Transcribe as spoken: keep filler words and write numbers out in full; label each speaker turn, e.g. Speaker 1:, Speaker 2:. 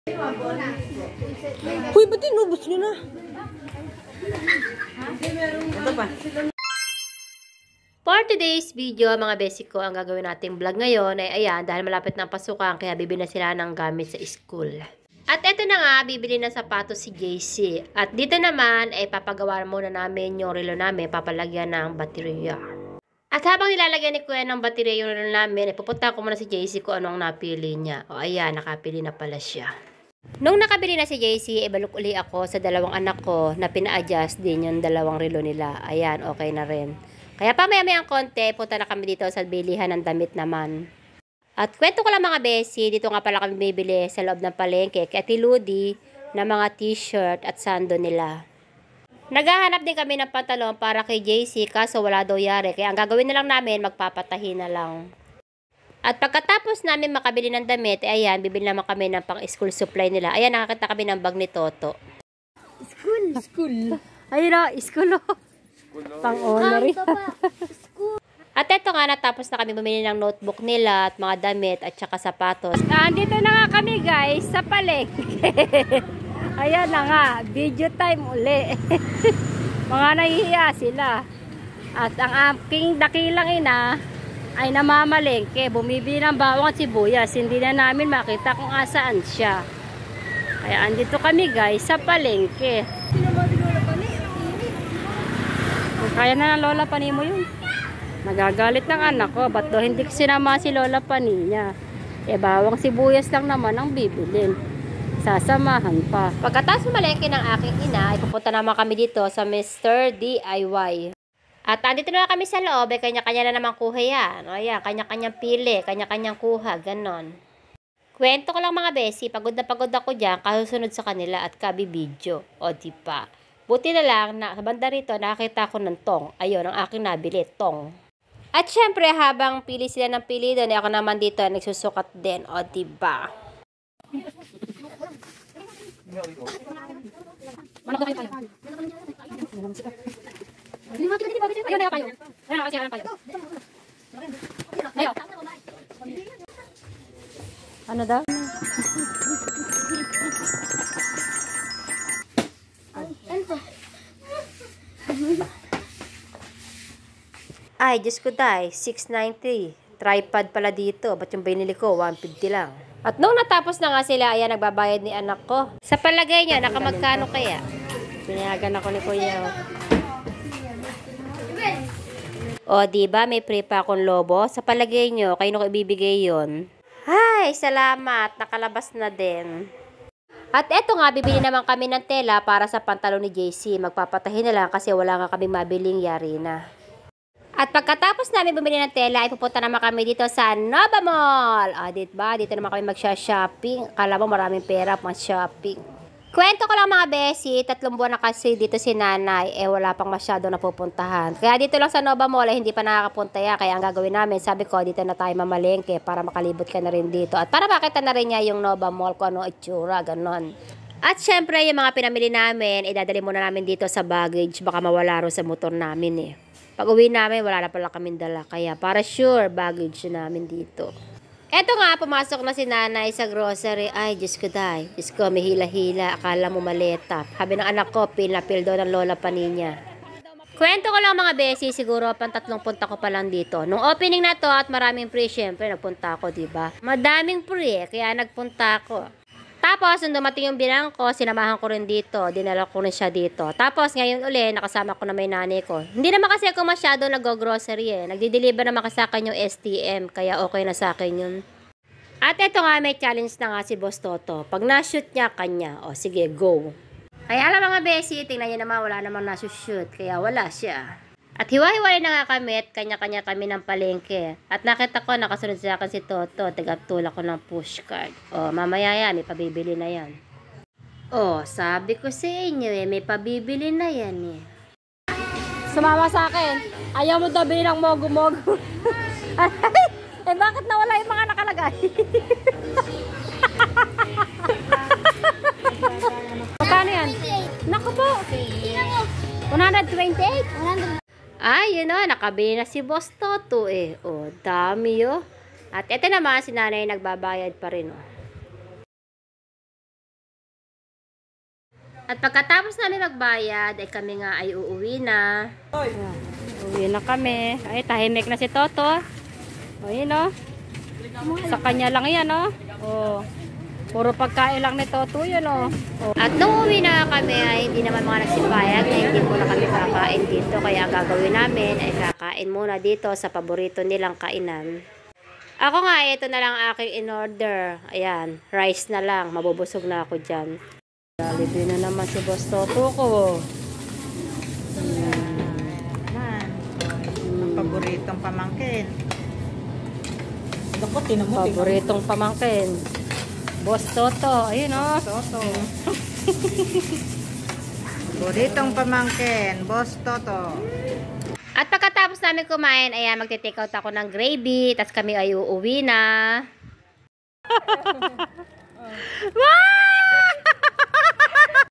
Speaker 1: Huy, ba't inubos nyo na? Ito pa.
Speaker 2: For today's video, mga basic ko, ang gagawin natin vlog ngayon ay ayan, dahil malapit na ang pasukan, kaya bibili na sila ng gamit sa school. At eto na nga, bibili ng sapatos si J C. At dito naman, ay papagawa muna namin yung relo namin, papalagyan ng baterya. At habang nilalagyan ni Kuya ng baterya yung relo namin, ay pupunta ko muna si J C kung anong napili niya. O ayan, nakapili na pala siya. Nung nakabili na si J C, ibalok uli ako sa dalawang anak ko na pina-adjust din yung dalawang relo nila. Ayan, okay na rin. Kaya pa maya-mayang konti, punta na kami dito sa bilihan ng damit naman. At kwento ko lang mga besi, dito nga pala kami bibili sa loob ng palengke kay Ate Ludi na mga t-shirt at sando nila. Naghahanap din kami ng pantalon para kay J C kaso wala daw yari. Kaya ang gagawin na lang namin, magpapatahi na lang. At pagkatapos namin makabili ng damit, eh, ayan, bibili naman kami ng pang-school supply nila. Ayan, nakakita kami ng bag ni Toto.
Speaker 1: School. School.
Speaker 2: Ayun o, school o. Pang-honor. At eto nga, natapos na kami bumili ng notebook nila at mga damit at saka sapatos.
Speaker 1: Andito na nga kami guys sa palengke. Ayan na nga, video time uli. Mga nahihiya sila. At ang aking dakilang ina ay namamalengke. Bumibili ng bawang at sibuyas. Hindi na namin makita kung asaan siya. Kaya andito kami guys sa palengke. Kaya na ng Lola Pani mo yun. Nagagalit ng anak ko. Ba't daw hindi sinama si Lola Pani niya? Eh bawang sibuyas lang naman ang bibilin. Sasamahan pa.
Speaker 2: Pagkatapos malengke ng aking ina, ay pupunta naman kami dito sa Mister D I Y. At andito na kami sa loob, eh kanya-kanya na naman kuha yan. O yan, kanya-kanyang pili, kanya-kanyang kuha, ganon. Kwento ko lang mga besi, pagod na pagod ako dyan, kasusunod sa kanila at kabibidyo. O diba? Buti na lang, na, sa banda rito, nakakita ko ng tong. Ayun, ang aking nabili, tong. At syempre, habang pili sila ng pili doon, ako naman dito, nagsusukat din. O, diba?
Speaker 1: Ano daw?
Speaker 2: Ay, Diyos ko day, six ninety. Tripod pala dito. Ba't yung binili ko, one fifty lang. At nung natapos na nga sila, ayan, nagbabayad ni anak ko. Sa palagay niya, nakamagkano kaya? Pinayagan ako ni Kuya. O, diba, may pre pa akong lobo? Sa palagay niyo, kayo ko ibibigay yon. Ay, salamat. Nakalabas na din. At eto nga, bibili naman kami ng tela para sa pantalon ni J C. Magpapatahin na lang kasi wala nga kami mabiling yari na. At pagkatapos namin bumili ng tela, ay pupunta naman kami dito sa Nova Mall. O, diba? Dito naman kami magsha-shopping. Kala mo maraming pera pang shopping. Kwento ko lang mga besi, tatlong buwan na kasi dito si nanay, eh wala pang masyado napupuntahan. Kaya dito lang sa Nova Mall, eh, hindi pa nakakapunta yan. Kaya ang gagawin namin, sabi ko, dito na tayo mamalengke para makalibot ka na rin dito. At para makita na rin niya yung Nova Mall kung ano itsura, ganon. At syempre, yung mga pinamili namin, idadali muna namin dito sa baggage. Baka mawala rin sa motor namin eh. Pag uwi namin, wala na pala kaming dala. Kaya para sure, baggage namin dito. Eto nga, pumasok na si nanay sa grocery. Ay, Diyos ko day. Diyos ko, may hila-hila. Akala mo maleta. Habi ng anak ko, pil-na-pil daw ng Lola Pani niya. Kwento ko lang mga besi, siguro pang tatlong punta ko pa lang dito. Nung opening na to at maraming free, syempre nagpunta ako, diba? Madaming free, kaya nagpunta ako. Tapos, nung dumating yung bilang ko, sinamahan ko rin dito. Dinala ko rin siya dito. Tapos, ngayon uli, nakasama ko na may nanay ko. Hindi naman kasi ako masyado nag-grocery eh. Nagdi-deliver naman kasi sa akin yung S T M. Kaya okay na sa akin yun. At eto nga, may challenge na nga si Boss Toto. Pag na-shoot niya, kanya. O, sige, go. Kaya alam mga besi, tingnan niya naman, wala namang na-shoot. Kaya wala siya. At hiwa-hiwalay na nga kami at kanya-kanya kami ng palengke. At nakita ko, nakasunod sa akin si Toto. Tagaptulak ko ng pushcard. O, mamaya yan, may pabibili na yan. O, sabi ko sa inyo eh, may pabibili na yan eh.
Speaker 1: Sumama sa akin. Ayaw mo daw bili ng mogo-mogo. Eh, bakit nawala yung mga nakalagay? Magkano yan? Naku po. one twenty-eight?
Speaker 2: Ay, yun o, nakabili na si Boss Toto eh. O, dami o. At ito naman, si nanay nagbabayad pa rin o. At pagkatapos namin magbayad, ay kami nga ay uuwi na.
Speaker 1: Ayan, uuwi na kami. Ay, tahimik na si Toto. O, yun o. Sa kanya lang yan o. O, puro pagkain lang ni Toto yun o. O.
Speaker 2: At nung uwi na kami, ay hindi naman mga nagsibayag na hindi muna kami kakain dito. Kaya ang gagawin namin ay kakain muna dito sa paborito nilang kainan. Ako nga, ito na lang aking in-order. Ayan, rice na lang. Mabubusog na ako dyan.
Speaker 1: Jollibee na naman si Boss Toto ko.
Speaker 3: Man, ang paboritong pamangkin. Naku, tinamo.
Speaker 1: Paboritong pamangkin. Boss Toto. Ayun o.
Speaker 3: Toto. Paboritong pamangkin, Boss Toto.
Speaker 2: At pagkatapos namin kumain, ayan, magte-take out ako ng gravy. Tapos kami ay uuwi na. Wow!